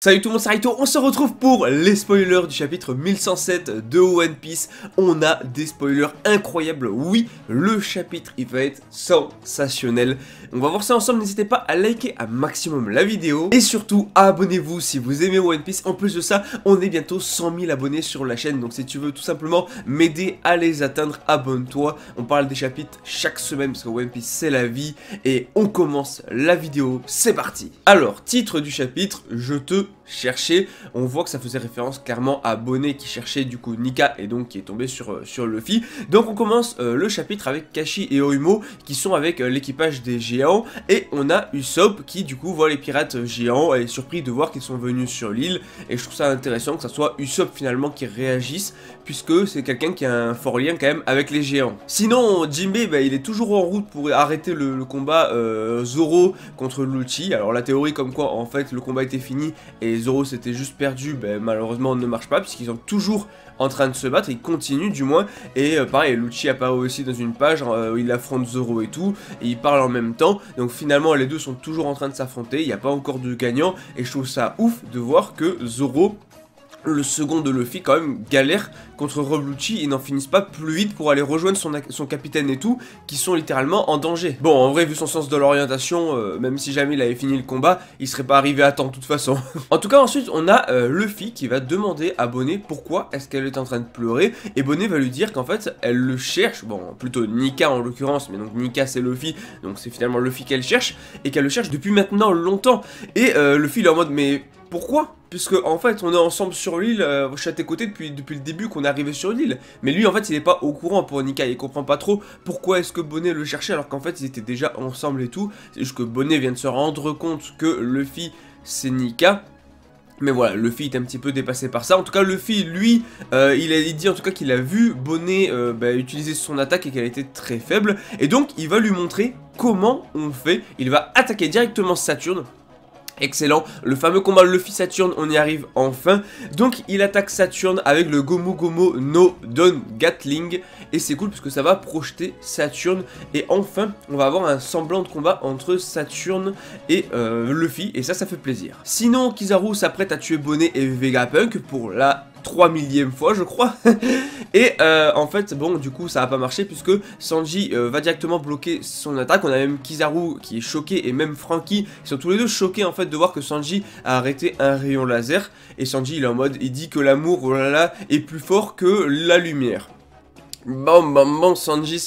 Salut tout le monde, c'est Raito, on se retrouve pour les spoilers du chapitre 1107 de One Piece. On a des spoilers incroyables, oui, le chapitre il va être sensationnel. On va voir ça ensemble, n'hésitez pas à liker un maximum la vidéo. Et surtout, abonnez-vous si vous aimez One Piece. En plus de ça, on est bientôt 100 000 abonnés sur la chaîne. Donc si tu veux tout simplement m'aider à les atteindre, abonne-toi. On parle des chapitres chaque semaine parce que One Piece c'est la vie. Et on commence la vidéo, c'est parti. Alors, titre du chapitre, je te chercher. On voit que ça faisait référence clairement à Bonnet qui cherchait du coup Nika et donc qui est tombé sur Luffy. Donc on commence le chapitre avec Kashi et Oimo qui sont avec l'équipage des géants et on a Usopp qui du coup voit les pirates géants et est surpris de voir qu'ils sont venus sur l'île et je trouve ça intéressant que ça soit Usopp finalement qui réagisse puisque c'est quelqu'un qui a un fort lien quand même avec les géants. Sinon Jinbei il est toujours en route pour arrêter le combat Zoro contre Lucci. Alors la théorie comme quoi en fait le combat était fini et Zoro s'était juste perdu, malheureusement ne marche pas puisqu'ils sont toujours en train de se battre, ils continuent du moins et pareil Lucci apparaît aussi dans une page où il affronte Zoro et tout et ils parlent en même temps, donc finalement les deux sont toujours en train de s'affronter, il n'y a pas encore de gagnant et je trouve ça ouf de voir que Zoro, le second de Luffy, quand même galère contre Rob Lucci et n'en finissent pas plus vite pour aller rejoindre son capitaine et tout, qui sont littéralement en danger. Bon, en vrai, vu son sens de l'orientation, même si jamais il avait fini le combat, il serait pas arrivé à temps de toute façon. En tout cas, ensuite, on a Luffy qui va demander à Bonnet pourquoi est-ce qu'elle est en train de pleurer, et Bonnet va lui dire qu'en fait, elle le cherche, bon, plutôt Nika en l'occurrence, mais donc Nika c'est Luffy, donc c'est finalement Luffy qu'elle cherche, et qu'elle le cherche depuis maintenant longtemps. Et Luffy il est en mode, mais pourquoi? Puisque en fait on est ensemble sur l'île, je suis à tes côtés depuis le début qu'on est arrivé sur l'île. Mais lui en fait il est pas au courant pour Nika, il comprend pas trop pourquoi est-ce que Bonnet le cherchait alors qu'en fait ils étaient déjà ensemble et tout. C'est juste que Bonnet vient de se rendre compte que Luffy c'est Nika. Mais voilà, Luffy est un petit peu dépassé par ça. En tout cas, Luffy, lui, il dit en tout cas qu'il a vu Bonnet utiliser son attaque et qu'elle était très faible. Et donc, il va lui montrer comment on fait. Il va attaquer directement Saturne. Excellent, le fameux combat Luffy-Saturne, on y arrive enfin. Donc il attaque Saturne avec le Gomu Gomu no Don Gatling. Et c'est cool parce que ça va projeter Saturne. Et enfin, on va avoir un semblant de combat entre Saturne et Luffy. Et ça fait plaisir. Sinon, Kizaru s'apprête à tuer Bonnet et Vegapunk pour la 3000e fois je crois. Et en fait bon du coup ça va pas marcher puisque Sanji va directement bloquer son attaque. On a même Kizaru qui est choqué et même Franky, ils sont tous les deux choqués en fait de voir que Sanji a arrêté un rayon laser. Et Sanji il est en mode, il dit que l'amour oh là là est plus fort que la lumière. Bon, Sanji.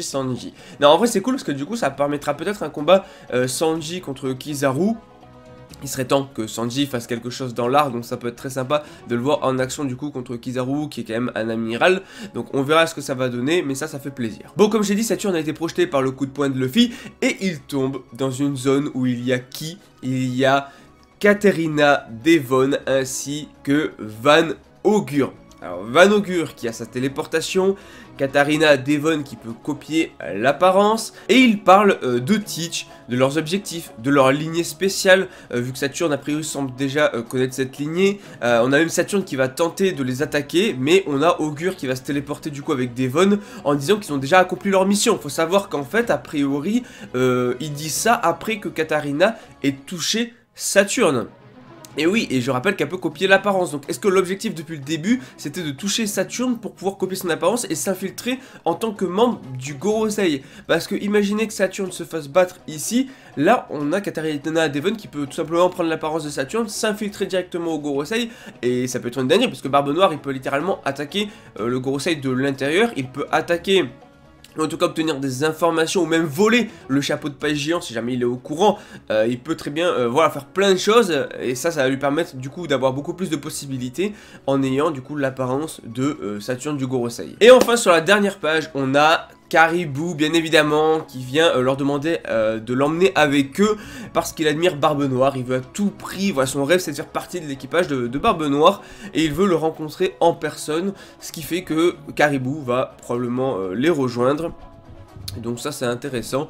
Non en vrai c'est cool parce que du coup ça permettra peut-être un combat Sanji contre Kizaru. Il serait temps que Sanji fasse quelque chose dans l'art, donc ça peut être très sympa de le voir en action du coup contre Kizaru qui est quand même un amiral. Donc on verra ce que ça va donner, mais ça fait plaisir. Bon, comme j'ai dit, Saturne a été projeté par le coup de poing de Luffy et il tombe dans une zone où il y a qui? Il y a Katarina Devon ainsi que Van Augur. Alors Van Augur qui a sa téléportation, Katarina Devon qui peut copier l'apparence, et il parle de Teach, de leurs objectifs, de leur lignée spéciale, vu que Saturne a priori semble déjà connaître cette lignée. On a même Saturne qui va tenter de les attaquer, mais on a Augur qui va se téléporter du coup avec Devon en disant qu'ils ont déjà accompli leur mission. Faut savoir qu'en fait, a priori, il dit ça après que Katarina ait touché Saturne. Et oui, et je rappelle qu'elle peut copier l'apparence. Donc est-ce que l'objectif depuis le début c'était de toucher Saturne pour pouvoir copier son apparence et s'infiltrer en tant que membre du Gorosei? Parce que imaginez que Saturne se fasse battre ici, là on a Katarina Devon qui peut tout simplement prendre l'apparence de Saturne, s'infiltrer directement au Gorosei, et ça peut être une dinguerie parce que Barbe Noire il peut littéralement attaquer le Gorosei de l'intérieur, il peut attaquer, en tout cas obtenir des informations ou même voler le chapeau de paille géant si jamais il est au courant. Il peut très bien voilà, faire plein de choses et ça va lui permettre du coup d'avoir beaucoup plus de possibilités en ayant du coup l'apparence de Saturne du Gorosei. Et enfin sur la dernière page on a Caribou bien évidemment qui vient leur demander de l'emmener avec eux parce qu'il admire Barbe Noire, il veut à tout prix, voilà, son rêve c'est de faire partie de l'équipage de Barbe Noire et il veut le rencontrer en personne, ce qui fait que Caribou va probablement les rejoindre. Donc ça c'est intéressant.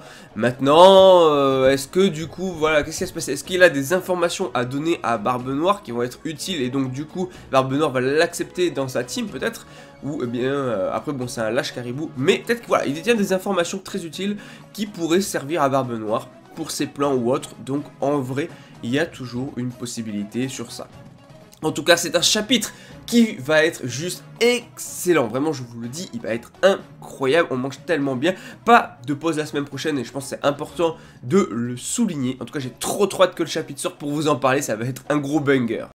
Maintenant, est-ce que du coup, voilà, qu'est-ce qui va se passer? Est-ce qu'il a des informations à donner à Barbe Noire qui vont être utiles et donc du coup Barbe Noire va l'accepter dans sa team peut-être? Ou eh bien, après bon c'est un lâche Caribou, mais peut-être que voilà, il détient des informations très utiles qui pourraient servir à Barbe Noire pour ses plans ou autres. Donc en vrai, il y a toujours une possibilité sur ça. En tout cas, c'est un chapitre qui va être juste excellent. Vraiment, je vous le dis, il va être incroyable. On mange tellement bien. Pas de pause la semaine prochaine et je pense que c'est important de le souligner. En tout cas, j'ai trop hâte que le chapitre sorte pour vous en parler. Ça va être un gros banger.